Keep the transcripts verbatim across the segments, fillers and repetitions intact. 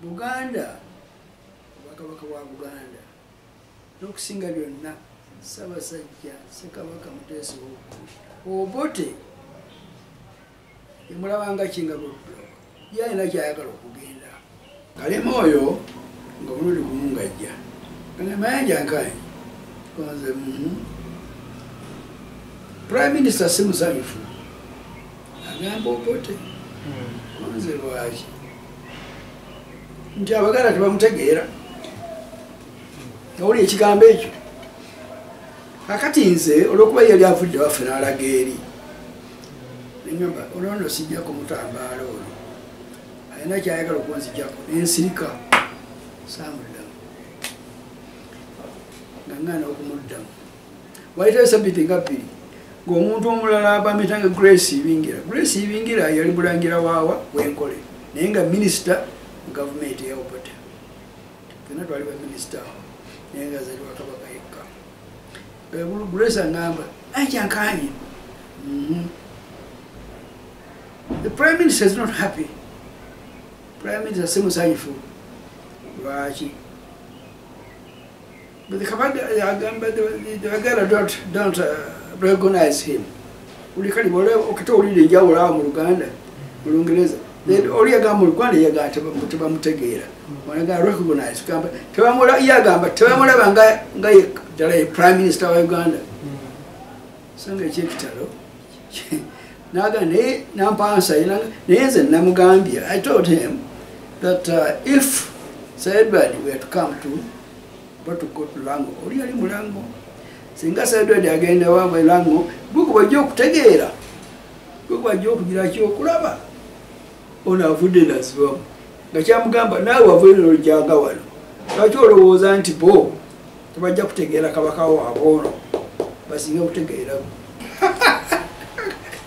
Buganda Kabaka wa Buganda n'okusinga byonna Ssaabasajja Ssekabaka Muteesa Obote yamulabanga Kingabo yalina kyayagala okugenda Kalema oyo nga bululi kumungajja mayanja nkaye konze Prime Minister simusanyufu agamba Obote konze lwaki nti abagala tebamutegeera oli ekigambo ekyo kakati nze olwokuba yali avudde waffe n'alaga eri nenyamba olwono sijja kumutambaala olwo alina kyayagala okunzijjako nensirika saamuddamu nga ngana okumuddamu wayitayo sabiti nga bbiri ng'omuntu omulala bamitanga Grace Ibingira Grace Ibingira yali mulangira waawa wenkole naye nga minisita mu gavumenti ya Obote fena twali ba minisita naye nga zaliwa Kabaka yekka Grace angamba ajankanyi the Prime Minister is not happy. Prime Minister simusanyufu lwaki but the Kabagala don't, don't uh, recognize him. Ulikali bole okito ulide njawula mu Luganda mu Lungereza oli yagamba mu Luganda yagamba tebamutegeera wanaga recognize kamba tebamula yagamba tebamulaba nga nga dala Prime Minister wa Uganda sanga ekitalo naga ne nampansa ina neze namugambia I told him that uh, if Saidbadi were to come to but to go to Lango oli ali mulango singa Saidbadi agenda wa Lango buku bajjo kutegeera buku bajjo kugira kyo kulaba ona avudde naswo ngakyamugamba nawe wavudde ojanga wano kakyo olowooza nti bo tebajja kutegeera Kabaka waabwe basinga kutegeera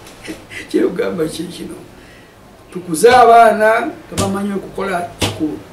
kyogamba kikino tukuza abaana tebamanyi okukola kikulu